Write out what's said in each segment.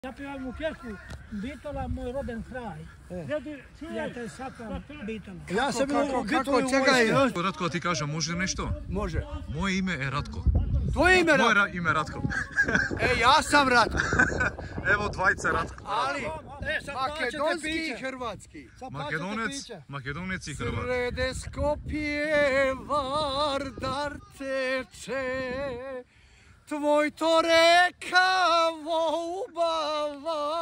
Ja pjevam u pjesmu Bitola, moj roden kraj. Ja te sakam Bitola. Ja sam bio u Bitoli u Ratko, ti kažem, može nešto? Može. Moje ime je Ratko. Tvoje ime Ratko? Moje ime je Ratko. Ja sam Ratko. Evo dvajca Ratko. Ali, makedonski i hrvatski. Makedonec i Hrvat. Srede Skopje Vardar teče, tvoj to reka Voubava.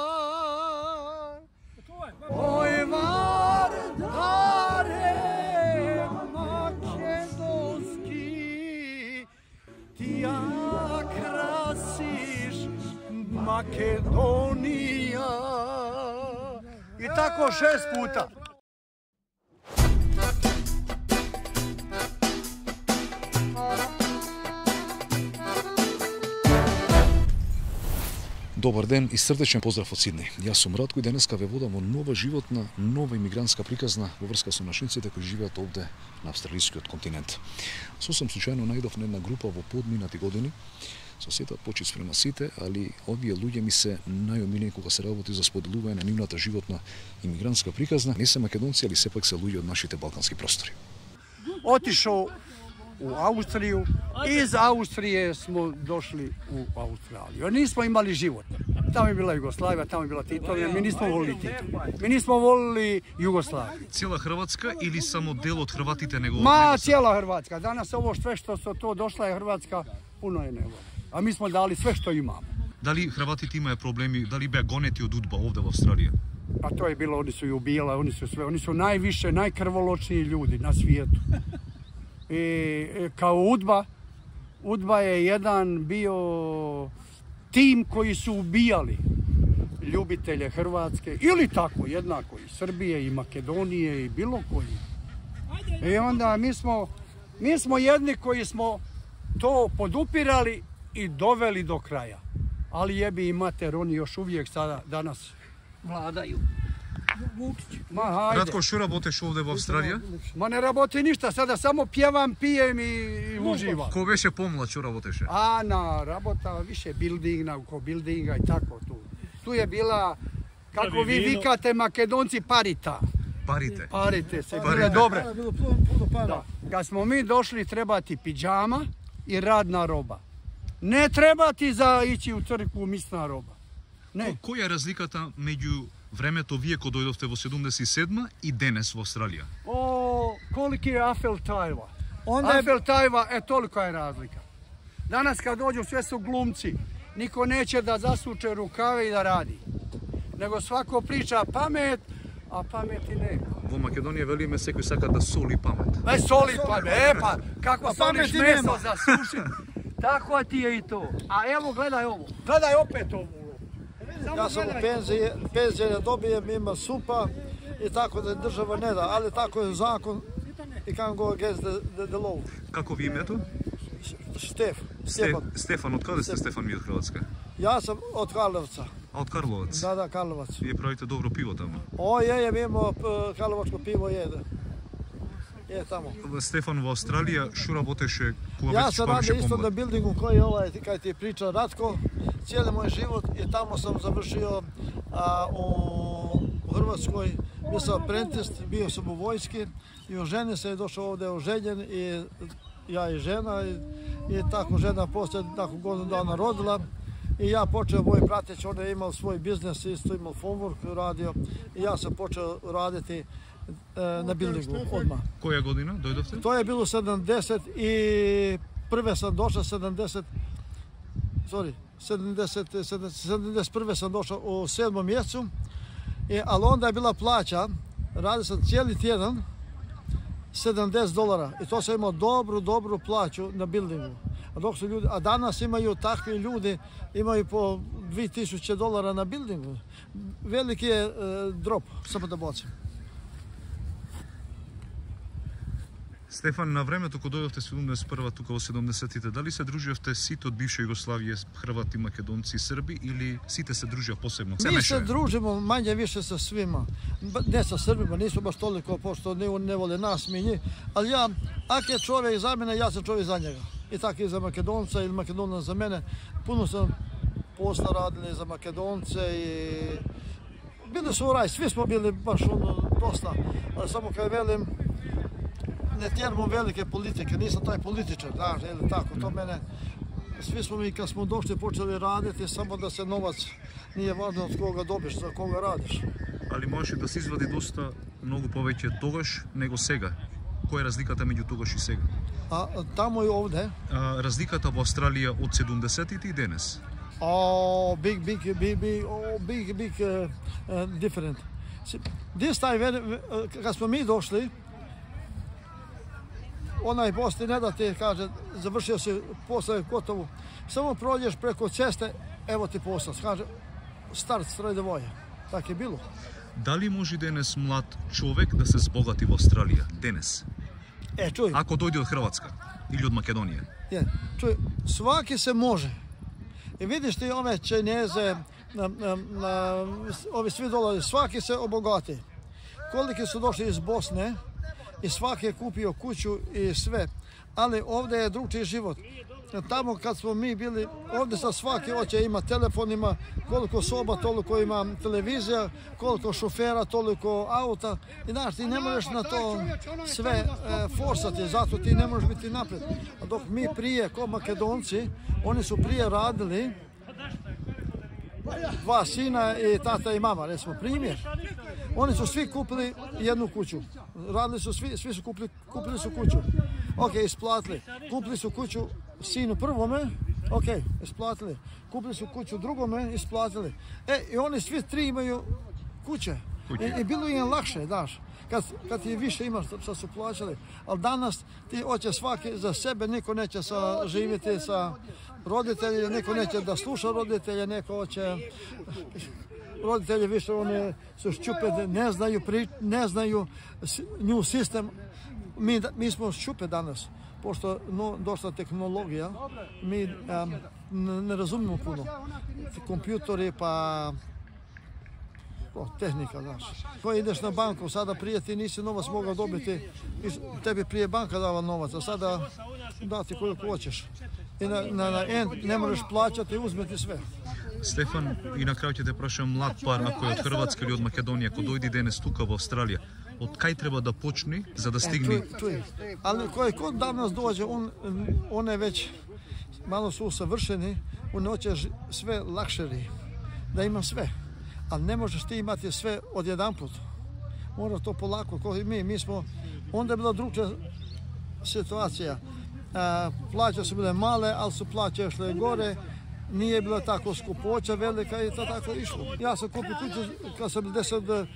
Oj Vardare makedonski, ti ja krasiš Makedonija. I tako 6 puta. Добар ден и срдечен поздрав од Сиднеј. Јас сум Радко и денеска ве водам во нова животна, нова имигрантска приказна во врска со нашинците кои живеат овде на австралискиот континент. Сосем случајно најдов на една група во подминати години. Со сета почит спрема сите, али овие луѓе ми се најомилени кога се работи за споделување на нивната животна имигрантска приказна. Не се македонци, али сепак се луѓе од нашите балкански простори. Otišao u Austriju, iz Austrije smo došli u Australiju. Nismo imali život. Tamo je bila Jugoslavija, tamo je bila Titovina, mi nismo volili Titovinu. Mi nismo volili Jugoslaviju. Цела Хрватска или само дел од хрватите него? Cijela Hrvatska. Danas ovo sve što su to došla je Hrvatska, puno je nego. A mi smo dali sve što imamo. Дали хрватите имаат проблеми, дали беа гонети од удба овде во Австралија? A to je bilo, oni su i ubijali, oni su sve, oni su najviše, najkrvoločniji ljudi na svijetu. I kao UDBA je jedan bio tim koji su ubijali ljubitelje Hrvatske ili tako, jednako i Srbije i Makedonije i bilo koji. I onda mi smo jedni koji smo to podupirali i doveli do kraja. Ali jebi i mater, oni još uvijek sada, danas vladaju. Ratko, што работеш овде во Австралија? Ma ne raboti ništa, sada samo pjevam, pijem i uživam. Ko беше помлад, што работеше? Rabota više buildinga i tako tu. Tu je bila, kako vi vikate Makedonci, parita. Парите. Parite se bile dobre. Da. Kad smo mi došli, treba ti pidžama i radna roba. Ne treba ti za ići u crkvu misna roba. Ne. Која е разликата меѓу времето вие кога дојдовте во 77 и денес во Австралија? Koliki je Eiffel Tower. Eiffel Tower, tolika je razlika. Danas kad dođu sve su glumci. Niko neće da zasuče rukave i da radi. Nego svako priča pamet, a pameti nema. Во Македонија велиме секој сака да соли памет. Soli pamet, pa kako soliš meso za suši. Tako ti je i to. A evo gledaj ovo. Gledaj opet ovo. Ja sam u penzije ne dobijem, ima supa i tako da država ne da, ali tako je zakon i can't go against the law. Kako vi името? Стефан, од каде сте Стефан ви од Хрватска? Ja sam od Karlovca. А од Карловец? Da, Karlovac. Вие правите добро пиво таму? Mi imamo karlovačko pivo je tamo. Стефан во Австралија, што работеше кога Ja беше sam помлад? radio isto na buildingu koji je kaj ti priča Ratko, cijeli moj život i tamo sam završio u Hrvatskoj. Bio sam apprentice, bio sam u vojski i oženio se, došao ovdje oženjen i ja i žena i tako žena poslije nakon godinu dana rodila. I ja počeo moj prateć, on je imao svoj biznes, isto imao homework radio i ja sam počeo raditi na buildingu odmah. Koja godina doјдовте? To je bilo 70 i prve sam došao 71. sam došao u 7. mjesecu, ali onda je bila plaća, radio sam cijeli tjedan, $70 i to sam imao dobru plaću na buildingu. A danas imaju takvi ljudi, imaju po $2000 na buildingu. Veliki je drop, samo da bocim. Стефан, на времето кога дојдовте 71-а тука во 70-тите, дали се дружевте сите од бивша Југославија, Хрвати, Македонци, Срби или сите се дружеа посебно? Mi se družimo manje više sa svima. Ne sa Srbima, nismo baš toliko, pošto ne vole nas, mi njih. Ali ja, ako je čovjek za mene, ja sam čovjek za njega. I tako i za Makedonca ili Makedonac za mene. Puno sam posla radili za Makedonce i bili su u raj, svi smo bili baš dosta, ali samo kad velim, ne tjeramo velike politike, nisam taj političar, znaš, ili tako, to mene, svi smo mi kad smo došli počeli raditi, samo da se novac nije važno od koga dobiš, za koga radiš. Ali можеше да се извади доста многу повеќе тогаш него сега. Која е разликата меѓу тогаш и сега? Тамо и овде. Разликата во Австралија од 70-тите и денес? Big different. This time, kad smo mi došli, onaj boss ti ne da ti kaže, završio si posao gotovo, samo prođeš preko ceste, evo ti posao, kaže, start straight away. Tako je bilo. Da li može денес млад човек да се збогати во Австралија денес? Čuj. Ако дојде од Хрватска или од Македонија? Čuj, svaki se može. I vidiš ti ove Čineze, ovi svi dolari, svaki se obogati. Koliki su došli iz Bosne i svaki je kupio kuću i sve. Ali ovdje je drugčiji život. Tamo kad smo mi bili, ovdje sad svaki hoće ima telefon, ima koliko soba, toliko ima televizija, koliko šofera, toliko auta. I znaš, ti ne možeš na to sve forsati, zato ti ne možeš biti naprijed. A dok mi prije, ko Makedonci, oni su prije radili, dva sina i tata i mama, recimo primjer. Oni su svi kupili jednu kuću. Radili su svi su kupili su kuću. Ok, isplatili. Kupili su kuću sinu prvome, ok, isplatili. Kupili su kuću drugome, isplatili. I oni svi tri imaju kuće. I bilo im lakše, daš. Kad ti više imaš, što su plaćali. Ali danas ti hoće svaki za sebe, niko neće živjeti sa roditelji, neko neće da sluša roditelje, neko hoće... Roditelji više oni su šćupe, ne znaju nju sistem. Mi smo šćupe danas, pošto došla tehnologija, mi ne razumijemo puno. Kompjutori pa tehnika, znaš. Ko ideš na banku, sada prije ti nisi novac mogao dobiti, tebi prije banka dava novac, a sada dati koliko hoćeš. I na end ne možeš plaćati, uzmeti sve. Стефан, и на крај ќе те прашам, млад пар, ако е од Хрватска или од Македонија, ако дојде денес тука во Австралија, од кај треба да почне за да стигне? Čuj, ali koji kod danas dođe, on je već malo su usavršeni, on hoće sve lakšeri, da ima sve. Ali ne možeš ti imati sve odjedanput. Mora to polako, kao i mi smo, onda je bila drugčija situacija. Plaće su bile male, ali su plaće išle gore, nije bila tako skupoća velika i to tako išlo. Ja sam kupio kuću kad sam 10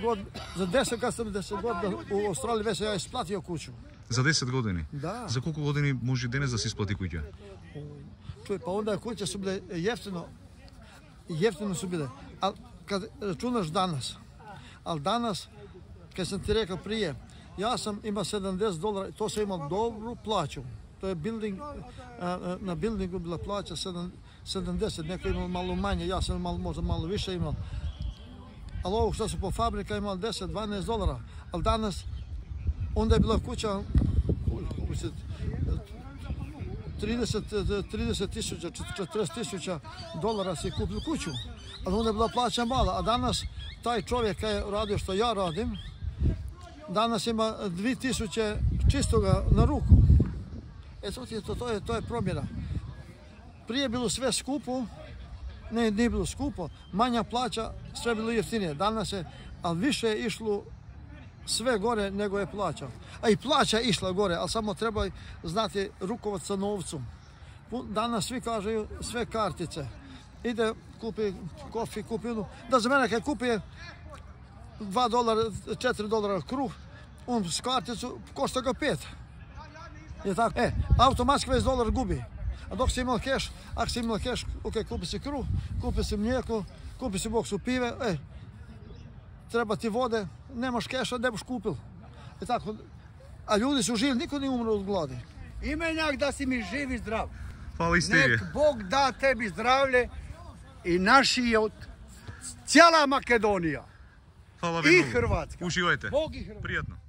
godina u Australiji, već ja isplatio kuću. За 10 години? Да. За колку години може денес да се исплати куќа? Čuj, pa onda kuće su bile jeftino su bile. Ali kad računaš danas, ali danas, kad sam ti rekao prije, ja sam imao $70, to sam imao dobru plaću. To je building, na buildingu bila plaća 70, neko imao malo manje, ja sam možda malo više imao. Ali ovo što su po fabrika imao $10-12, ali danas, onda je bila kuća 30.000, 40.000 si kupio kuću, ali onda je bila plaća mala, a danas taj čovjek kad je radio što ja radim, danas ima 2.000 čistoga na ruku. To je promjena. Prije je bilo sve skupo, nije bilo skupo, manja plaća, sve je bilo jeftinije. Danas je, ali više je išlo sve gore nego je plaća. A i plaća je išla gore, ali samo treba znati rukovati sa novcom. Danas svi kažu sve kartice. Ide, kupi kofi, kupi ono. Da za mene kad kupi $2, $4 kruh, on s karticu košta ga 5. Je tako? Automatski već dolar gubi. A dok si imao keš, ako si imao keš, ok, kupi si kruh, kupi si mlijeko, kupi si boksu pive, treba ti vode, nemaš keša, ne boš kupil. Je tako? A ljudi su živi, niko nije umro od gladi. Imenjak da si mi živ i zdrav. Hvala i ste. Nek Bog da tebi zdravlje i naši od cijela Makedonija. Hvala vi i mnogo. Hrvatska. Uživajte. Bog i Hrvatska. Пријатно.